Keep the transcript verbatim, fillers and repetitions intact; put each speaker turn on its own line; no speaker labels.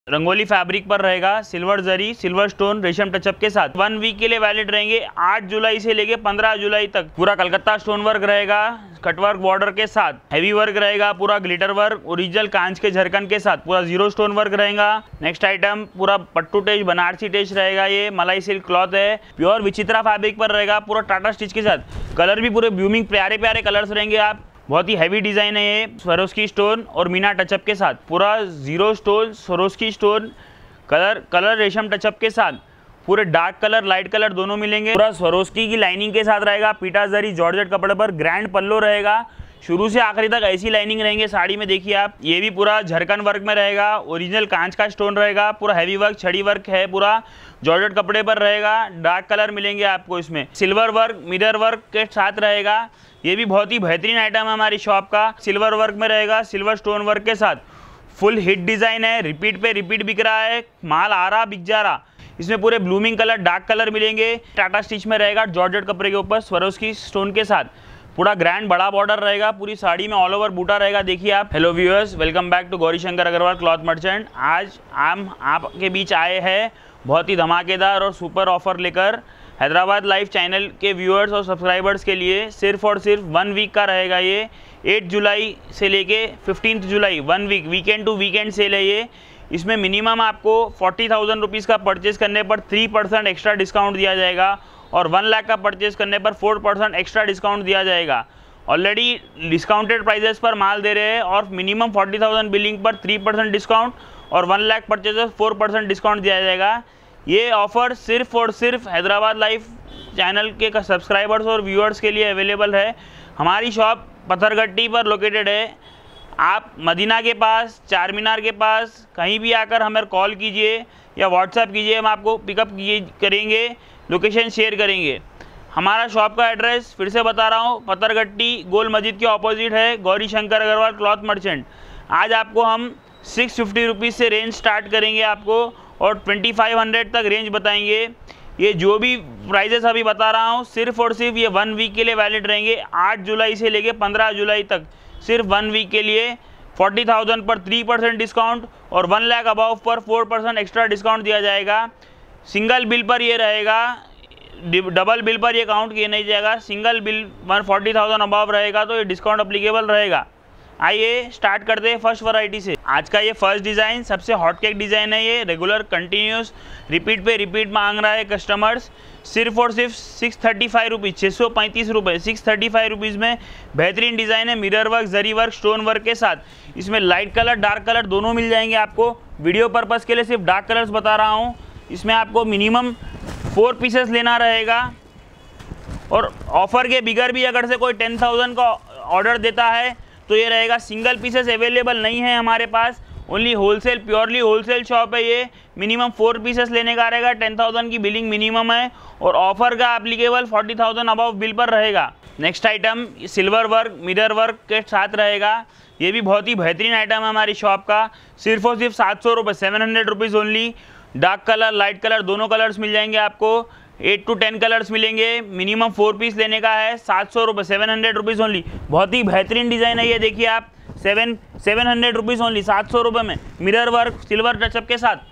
Rangoli fabric पर रहेगा, silver zari silver stone रेशम टचअप के साथ। वन वीक के लिए वैलिड रहेंगे, आठ जुलाई से लेके पंद्रह जुलाई तक। पूरा कलकत्ता स्टोन वर्क रहेगा, कटवर्क बॉर्डर के साथ। हैवी वर्क रहेगा, पूरा ग्लिटर वर्क ओरिजिनल कांच के झरकन के साथ। पूरा जीरो स्टोन वर्क रहेगा। नेक्स्ट आइटम पूरा पट्टू टेच बनारसी टेच रहेगा। ये मलाई सिल्क क्लॉथ है, प्योर विचित्रा फैब्रिक पर रहेगा, पूरा टाटा स्टिच के साथ। कलर भी पूरे ब्लूमिंग प्यारे प्यारे कलर्स रहेंगे। आप बहुत ही हैवी डिजाइन है ये, स्वरोस्की स्टोन और मीना टचअप के साथ। पूरा zero stone Swarovski stone colour colour रेशम टचअप के साथ। पूरे डार्क कलर लाइट कलर दोनों मिलेंगे। पूरा स्वरोस्की की लाइनिंग के साथ रहेगा। पीटा जरी जॉर्जेट कपड़े पर ग्रैंड पल्लो रहेगा। शुरू से आखिरी तक ऐसी लाइनिंग रहेंगे साड़ी में। देखिए आप, ये भी पूरा झरकन वर्क में रहेगा। ओरिजिनल कांच का स्टोन रहेगा। पूरा हैवी वर्क छड़ी वर्क है, पूरा जॉर्जेट कपड़े पर रहेगा। डार्क कलर मिलेंगे आपको इसमें। सिल्वर वर्क मिरर वर्क के साथ रहेगा। ये भी बहुत ही बेहतरीन आइटम है हमारी शॉप का। सिल्वर वर्क में रहेगा, सिल्वर स्टोन वर्क के साथ। फुल हिट डिजाइन है, रिपीट पे रिपीट बिक रहा है, माल आ रहा बिक जा रहा। इसमें पूरे ब्लूमिंग कलर डार्क कलर मिलेंगे। टाटा स्टिच में रहेगा, जॉर्जेट कपड़े के ऊपर स्वरोस्की स्टोन के साथ। पूरा ग्रैंड बड़ा बॉर्डर रहेगा। पूरी साड़ी में ऑल ओवर बूटा रहेगा। देखिए आप। Hello viewers, welcome back to Gauri Shankar Agarwal cloth merchant. आज हम आपके बीच आए हैं बहुत ही धमाकेदार और सुपर ऑफर लेकर। हैदराबाद लाइव चैनल के व्यूअर्स और सब्सक्राइबर्स के लिए सिर्फ और सिर्फ वन वीक का रहेगा ये। एट जुलाई से लेके fifteenth July, one week, weekend to weekend sale है ये। इसमें मिनिमम आपको फोर्टी थाउजेंड रुपीज़ का परचेज करने पर थ्री परसेंट एक्स्ट्रा डिस्काउंट दिया जाएगा और वन लाख का परचेज करने पर फोर परसेंट एक्स्ट्रा डिस्काउंट दिया जाएगा। ऑलरेडी डिस्काउंटेड प्राइजेस पर माल दे रहे हैं और मिनिमम फोर्टी थाउजेंड बिलिंग पर थ्री परसेंट डिस्काउंट और one lakh purchases four percent discount दिया जाएगा। ये ऑफ़र सिर्फ और सिर्फ हैदराबाद लाइव चैनल के सब्सक्राइबर्स और व्यूअर्स के लिए अवेलेबल है। हमारी शॉप पत्थरगट्टी पर लोकेटेड है। आप मदीना के पास, चार मीनार के पास कहीं भी आकर हमें कॉल कीजिए या व्हाट्सएप कीजिए, हम आपको पिकअप करेंगे, लोकेशन शेयर करेंगे। हमारा शॉप का एड्रेस फिर से बता रहा हूँ, पत्थरगट्टी गोल मस्जिद के ऑपोजिट है, गौरी शंकर अग्रवाल क्लॉथ मर्चेंट। आज आपको हम सिक्स फिफ्टी रुपीज़ से रेंज स्टार्ट करेंगे आपको और ट्वेंटी फाइव हंड्रेड तक रेंज बताएंगे। ये जो भी प्राइजेस अभी बता रहा हूँ सिर्फ और सिर्फ ये वन वीक के लिए वैलिड रहेंगे, आठ जुलाई से लेके पंद्रह जुलाई तक। सिर्फ वन वीक के लिए फोर्टी थाउजेंड पर थ्री परसेंट डिस्काउंट और वन लाख अबाव पर फोर परसेंट एक्स्ट्रा डिस्काउंट दिया जाएगा। सिंगल बिल पर ये रहेगा, डबल बिल पर ये काउंट किया नहीं जाएगा। Single bill one forty thousand above रहेगा तो ये डिस्काउंट अप्लीकेबल रहेगा। आइए स्टार्ट करते हैं फर्स्ट वैरायटी से। आज का ये फर्स्ट डिज़ाइन सबसे हॉट केक डिज़ाइन है। ये रेगुलर कंटिन्यूस रिपीट पे रिपीट मांग रहा है कस्टमर्स। सिर्फ और सिर्फ सिक्स थर्टी फाइव रुपीज़ छः सौ पैंतीस रुपये सिक्स थर्टी फाइव रुपीज़ में बेहतरीन डिज़ाइन है। Mirror work zari work stone work के साथ। इसमें लाइट कलर डार्क कलर दोनों मिल जाएंगे आपको। वीडियो पर्पज़ के लिए सिर्फ डार्क कलर्स बता रहा हूँ। इसमें आपको मिनिमम फोर पीसेस लेना रहेगा और ऑफर के बिगर भी अगर से कोई टेन थाउजेंड का ऑर्डर देता है तो ये रहेगा। सिंगल पीसेस अवेलेबल नहीं है हमारे पास, only wholesale, purely wholesale shop है ये। मिनिमम फोर पीसेस लेने का रहेगा, टेन थाउजेंड की बिलिंग मिनिमम है और ऑफर का applicable forty thousand above bill पर रहेगा। Next item silver work mirror work के साथ रहेगा। ये भी बहुत ही बेहतरीन आइटम है हमारी शॉप का। सिर्फ और सिर्फ सात सौ रुपये seven hundred rupees only. Dark colour light colour दोनों कलर्स मिल जाएंगे आपको। एट टू टेन कलर्स मिलेंगे। मिनिमम फोर पीस लेने का है, सात सौ रुपये सेवन हंड्रेड रुपीज़ ओनली। बहुत ही बेहतरीन डिज़ाइन है ये। देखिए आप, seven seven hundred rupees only, सात सौ रुपये में मिरर वर्क सिल्वर टचअप के साथ।